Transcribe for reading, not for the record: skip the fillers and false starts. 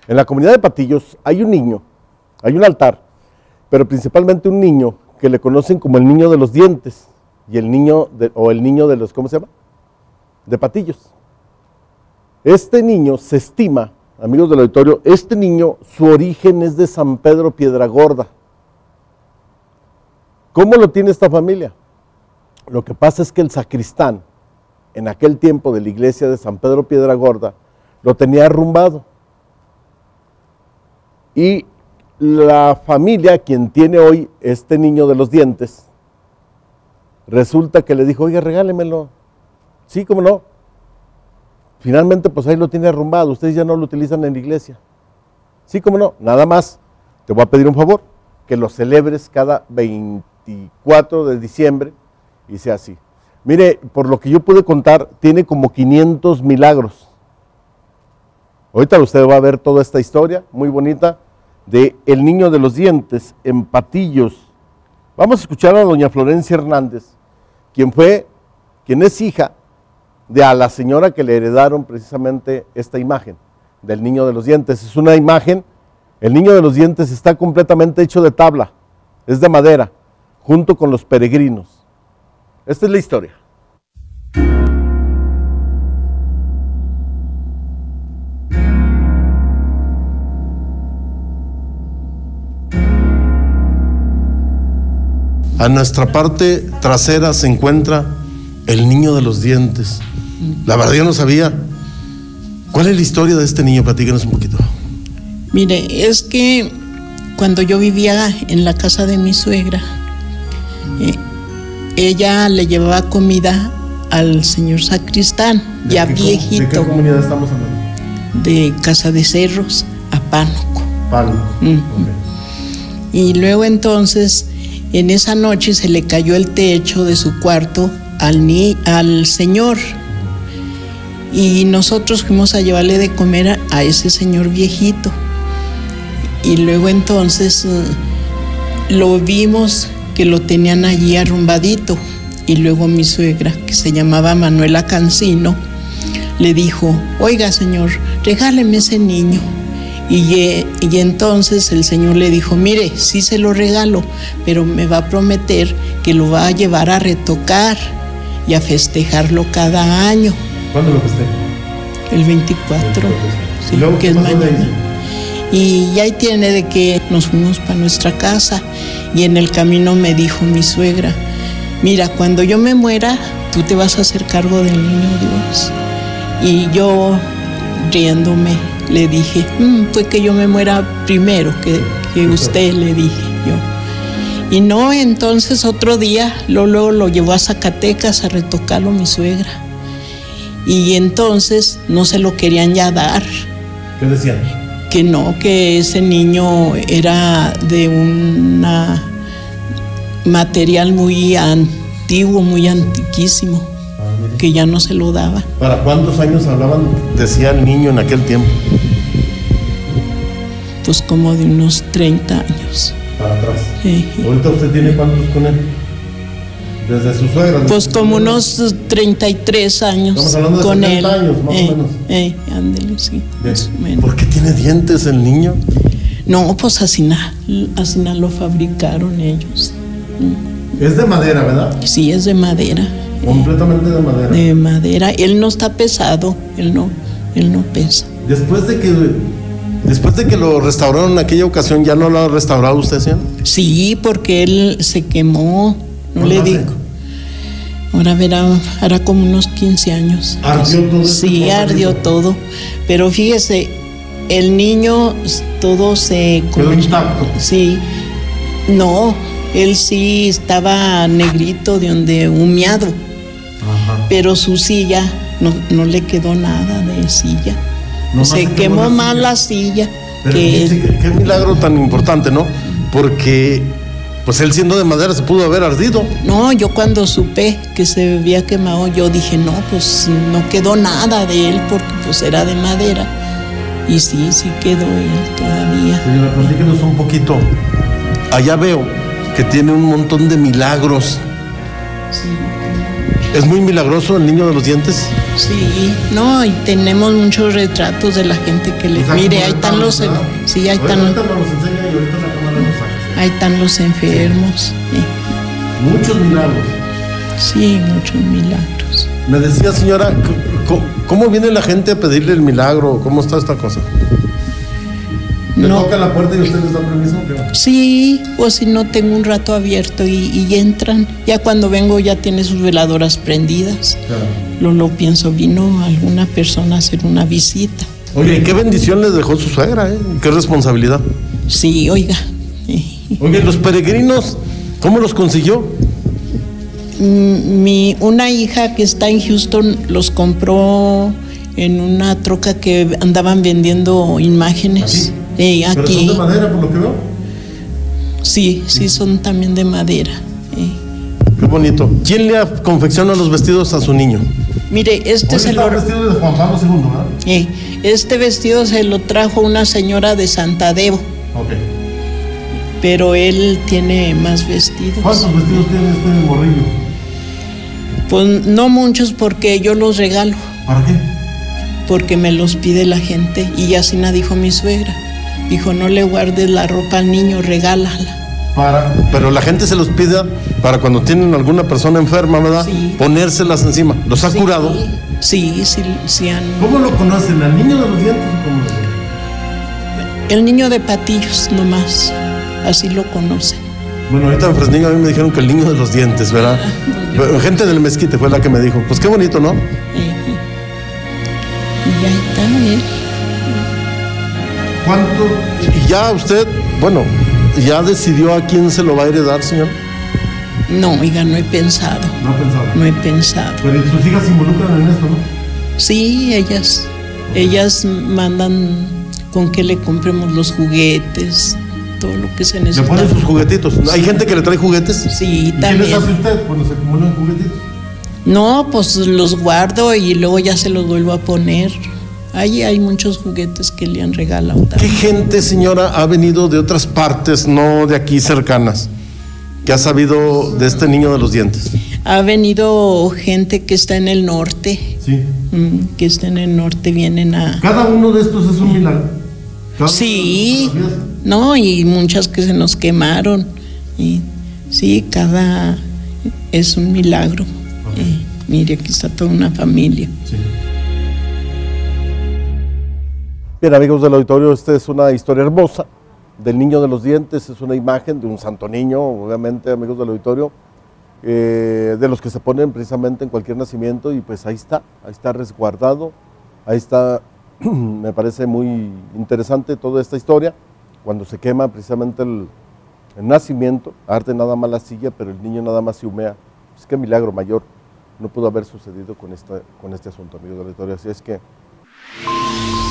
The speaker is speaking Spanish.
En la comunidad de Patillos hay un niño, hay un altar, pero principalmente un niño que le conocen como el niño de los dientes y el niño de los, ¿cómo se llama? De Patillos. Este niño se estima, amigos del auditorio, este niño, su origen es de San Pedro Piedragorda. ¿Cómo lo tiene esta familia? Lo que pasa es que el sacristán, en aquel tiempo de la iglesia de San Pedro Piedragorda, lo tenía arrumbado. Y la familia, quien tiene hoy este niño de los dientes, resulta que le dijo, oiga, regálemelo. Sí, ¿cómo no? Finalmente, pues ahí lo tiene arrumbado, ustedes ya no lo utilizan en la iglesia. Sí, ¿cómo no? Nada más, te voy a pedir un favor, que lo celebres cada 24 de diciembre y sea así. Mire, por lo que yo pude contar, tiene como 500 milagros. Ahorita usted va a ver toda esta historia muy bonita de el niño de los dientes en Patillos. Vamos a escuchar a doña Florencia Hernández, quien es hija de a la señora que le heredaron precisamente esta imagen del niño de los dientes. Es una imagen, el niño de los dientes está completamente hecho de tabla, es de madera, junto con los peregrinos. Esta es la historia. A nuestra parte trasera se encuentra el niño de los dientes. La verdad yo no sabía. ¿Cuál es la historia de este niño? Platícanos un poquito. Mire, es que cuando yo vivía en la casa de mi suegra, ella le llevaba comida al señor sacristán, ya viejito. ¿De qué comunidad estamos hablando? De Casa de Cerros a Pánuco. Pánuco. Okay. Y luego entonces, en esa noche se le cayó el techo de su cuarto al señor. Y nosotros fuimos a llevarle de comer a ese señor viejito. Y luego entonces lo vimos que lo tenían allí arrumbadito. Y luego mi suegra, que se llamaba Manuela Cancino, le dijo, oiga señor, regáleme ese niño. Y entonces el señor le dijo, mire, sí se lo regalo, pero me va a prometer que lo va a llevar a retocar y a festejarlo cada año. ¿Cuándo lo festeja? El 24, sí, luego, que es mañana. Y ahí tiene de que nos fuimos para nuestra casa y en el camino me dijo mi suegra, mira, cuando yo me muera, tú te vas a hacer cargo del niño Dios. Y yo, riéndome, le dije, pues que yo me muera primero que usted, le dije yo. Y no, entonces otro día, luego lo llevó a Zacatecas a retocarlo mi suegra. Y entonces no se lo querían ya dar. ¿Qué decían? Que no, que ese niño era de un material muy antiguo, muy antiquísimo, que ya no se lo daba. ¿Para cuántos años hablaban, decía el niño en aquel tiempo? Pues como de unos 30 años. Para atrás. ¿Ahorita usted tiene cuántos con él? Desde su suegra. Pues como unos 33 años. Estamos hablando de con 70 él. años, más o menos. Ándele, sí, más o menos. ¿Por qué tiene dientes el niño? No, pues así lo fabricaron ellos. Es de madera, ¿verdad? Sí, es de madera. Completamente de madera. De madera. Él no está pesado, él no pesa. Después de que lo restauraron en aquella ocasión, ¿ya no lo ha restaurado usted, señor? Sí, porque él se quemó, no le digo. Ahora verá, hará como unos 15 años. ¿Ardió todo? Sí, ardió todo. Pero fíjese, el niño todo se... ¿Quedó intacto? Sí. No, él sí estaba negrito, de donde humeado. Ajá. Pero su silla, no le quedó nada de silla. No se quemó más la silla. Pero qué milagro tan importante, ¿no? Porque pues él siendo de madera se pudo haber ardido. No, yo cuando supe que se había quemado, yo dije, no, pues no quedó nada de él porque pues era de madera. Y sí quedó él todavía. Señora, platíquenos un poquito. Allá veo que tiene un montón de milagros. Sí. ¿Es muy milagroso el niño de los dientes? Sí, no, y tenemos muchos retratos de la gente que le... Mire, ahí están los... Sí, ahí están... Ahorita nos los enseña y ahorita la cámara nos saca. Ahí están los enfermos. Muchos milagros. Sí, muchos milagros. Me decía, señora, ¿cómo viene la gente a pedirle el milagro? ¿Cómo está esta cosa? ¿Le toca la puerta y usted les da permiso? ¿Qué? Sí, o si no, tengo un rato abierto y entran. Ya cuando vengo ya tiene sus veladoras prendidas. Claro. Lo pienso, vino alguna persona a hacer una visita. Oye, ¿y qué bendición les dejó su suegra? ¿Qué responsabilidad? Sí, oiga. Oye, ¿los peregrinos, cómo los consiguió? Una hija que está en Houston los compró en una troca que andaban vendiendo imágenes. ¿Aquí? ¿Pero son de madera, por lo que veo? Sí, son también de madera. Qué bonito. ¿Quién le confecciona los vestidos a su niño? Mire, este es el vestido de Juan Pablo II, ¿verdad? Este vestido se lo trajo una señora de Santadeo. Ok. Pero él tiene más vestidos. ¿Cuántos vestidos tiene este morrillo? Pues no muchos, porque yo los regalo. ¿Para qué? Porque me los pide la gente. Y así me dijo mi suegra. Dijo, no le guardes la ropa al niño, regálala. Pero la gente se los pide para cuando tienen alguna persona enferma, ¿verdad? Sí. Ponérselas encima. ¿Los ha curado? Sí. ¿Cómo lo conocen? ¿Al niño de los dientes o cómo lo conocen? El niño de patillos nomás. Así lo conocen. Bueno, ahorita en Fresnillo a mí me dijeron que el niño de los dientes, ¿verdad? Gente del mezquite fue la que me dijo. Pues qué bonito, ¿no? Y ahí está él. ¿Cuánto? Y ya usted, bueno, ¿ya decidió a quién se lo va a heredar, señor? No, oiga, no he pensado. ¿No ha pensado? No he pensado. Pero sus hijas se involucran en esto, ¿no? Sí, ellas mandan con que le compremos los juguetes, todo lo que se necesita. ¿Le ponen sus juguetitos? ¿Hay gente que le trae juguetes? Sí, también. ¿Qué les hace usted cuando se acumulan juguetitos? No, pues los guardo y luego ya se los vuelvo a poner. Ahí hay muchos juguetes que le han regalado también. ¿Qué gente, señora, ha venido de otras partes, no de aquí cercanas, que ha sabido de este niño de los dientes? Ha venido gente que está en el norte. Sí. Que está en el norte, vienen a... ¿Cada uno de estos es un milagro? Sí, no, y muchas que se nos quemaron. Y, sí, cada es un milagro. Okay. Mire, aquí está toda una familia. Sí. Bien, amigos del auditorio, esta es una historia hermosa del niño de los dientes. Es una imagen de un santo niño, obviamente, amigos del auditorio, de los que se ponen precisamente en cualquier nacimiento, y pues ahí está resguardado, ahí está. Me parece muy interesante toda esta historia, cuando se quema precisamente el nacimiento, arde nada más la silla, pero el niño nada más se humea. Pues qué milagro mayor no pudo haber sucedido con este asunto, amigos del auditorio. Así es que